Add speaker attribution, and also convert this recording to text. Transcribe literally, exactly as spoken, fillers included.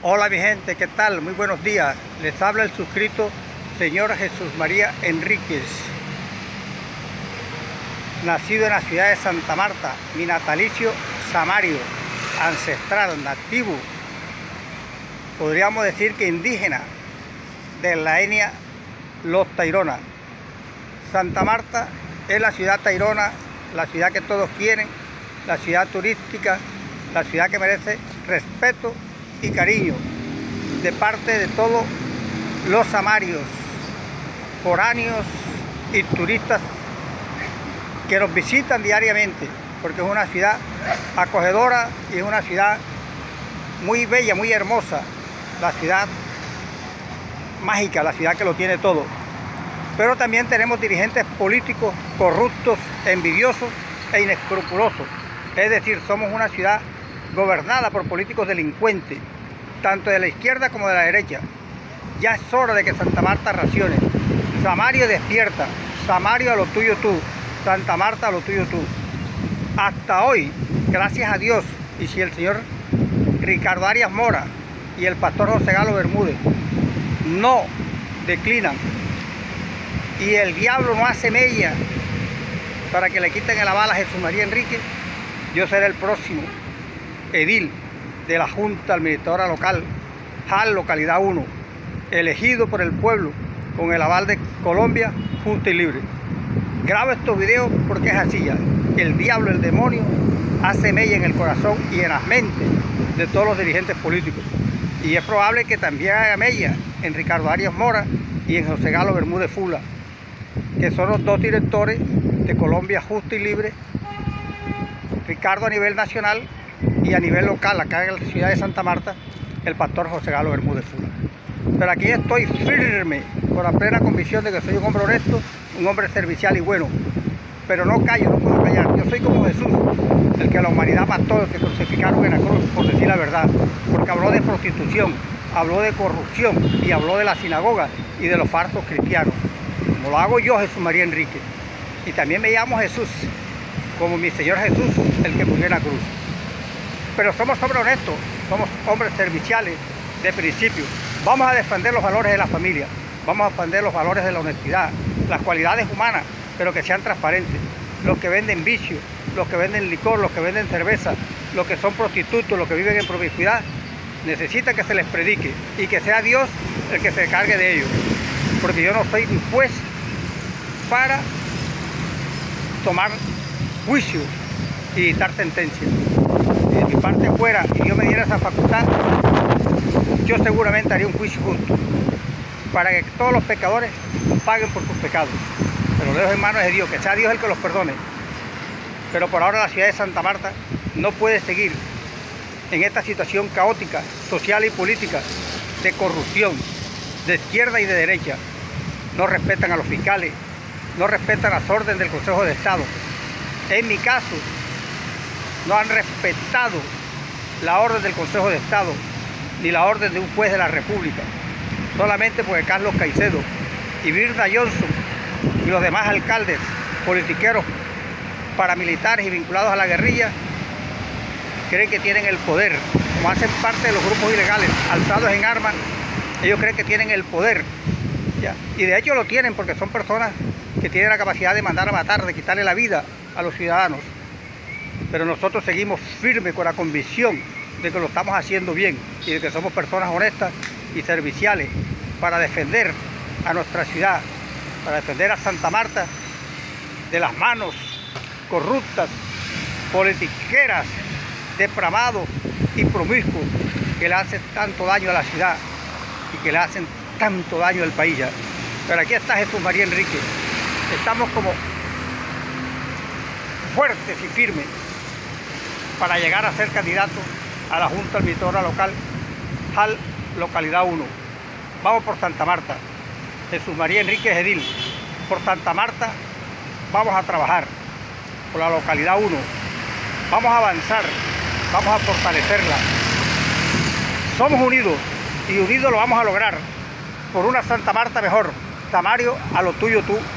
Speaker 1: Hola mi gente, ¿qué tal? Muy buenos días. Les habla el suscrito señor Jesús María Enríquez, nacido en la ciudad de Santa Marta, mi natalicio samario, ancestral, nativo, podríamos decir que indígena, de la etnia Los Tairona. Santa Marta es la ciudad tairona, la ciudad que todos quieren, la ciudad turística, la ciudad que merece respeto y cariño de parte de todos los samarios, foráneos y turistas que nos visitan diariamente, porque es una ciudad acogedora y es una ciudad muy bella, muy hermosa, la ciudad mágica, la ciudad que lo tiene todo. Pero también tenemos dirigentes políticos corruptos, envidiosos e inescrupulosos. Es decir, somos una ciudad gobernada por políticos delincuentes, tanto de la izquierda como de la derecha. Ya es hora de que Santa Marta racione. Samario despierta, Samario a lo tuyo tú, Santa Marta a lo tuyo tú. Hasta hoy, gracias a Dios, y si el señor Ricardo Arias Mora y el pastor José Galo Bermúdez no declinan y el diablo no hace mella para que le quiten el aval a Jesús María Enríquez, yo seré el próximo edil de la Junta Administradora Local, Jal Localidad uno, elegido por el pueblo con el aval de Colombia Justa y Libre. Grabo estos videos porque es así ya. El diablo, el demonio, hace mella en el corazón y en las mentes de todos los dirigentes políticos. Y es probable que también haga mella en Ricardo Arias Mora y en José Galo Bermúdez Fula, que son los dos directores de Colombia Justa y Libre, Ricardo a nivel nacional y a nivel local, acá en la ciudad de Santa Marta, el pastor José Galo Bermúdez Fula. Pero aquí estoy firme, con la plena convicción de que soy un hombre honesto, un hombre servicial y bueno. Pero no callo, no puedo callar. Yo soy como Jesús, el que la humanidad mató, el que crucificaron en la cruz, por decir la verdad. Porque habló de prostitución, habló de corrupción y habló de la sinagoga y de los falsos cristianos. Como lo hago yo, Jesús María Enríquez. Y también me llamo Jesús, como mi Señor Jesús, el que murió en la cruz. Pero somos hombres honestos, somos hombres serviciales de principio. Vamos a defender los valores de la familia, vamos a defender los valores de la honestidad, las cualidades humanas, pero que sean transparentes. Los que venden vicio, los que venden licor, los que venden cerveza, los que son prostitutos, los que viven en promiscuidad, necesitan que se les predique y que sea Dios el que se encargue de ellos. Porque yo no soy un juez para tomar juicio y dictar sentencia. Si de mi parte fuera y Dios me diera esa facultad, yo seguramente haría un juicio justo para que todos los pecadores paguen por sus pecados. Pero lo dejo en manos de Dios, que sea Dios el que los perdone. Pero por ahora la ciudad de Santa Marta no puede seguir en esta situación caótica, social y política, de corrupción, de izquierda y de derecha. No respetan a los fiscales, no respetan las órdenes del Consejo de Estado. En mi caso, no han respetado la orden del Consejo de Estado, ni la orden de un juez de la República. Solamente porque Carlos Caicedo y Birda Johnson y los demás alcaldes, politiqueros, paramilitares y vinculados a la guerrilla, creen que tienen el poder. Como hacen parte de los grupos ilegales alzados en armas, ellos creen que tienen el poder. ¿Ya? Y de hecho lo tienen, porque son personas que tienen la capacidad de mandar a matar, de quitarle la vida a los ciudadanos. Pero nosotros seguimos firmes con la convicción de que lo estamos haciendo bien y de que somos personas honestas y serviciales para defender a nuestra ciudad, para defender a Santa Marta de las manos corruptas, politiqueras, depravados y promiscuos que le hacen tanto daño a la ciudad y que le hacen tanto daño al país ya. Pero aquí está Jesús María Enríquez. Estamos como fuertes y firmes para llegar a ser candidatos a la Junta Administradora Local, Jal Localidad uno. Vamos por Santa Marta. Jesús María Enríquez edil. Por Santa Marta vamos a trabajar. Por la Localidad uno. Vamos a avanzar. Vamos a fortalecerla. Somos unidos y unidos lo vamos a lograr por una Santa Marta mejor. Samario a lo tuyo tú.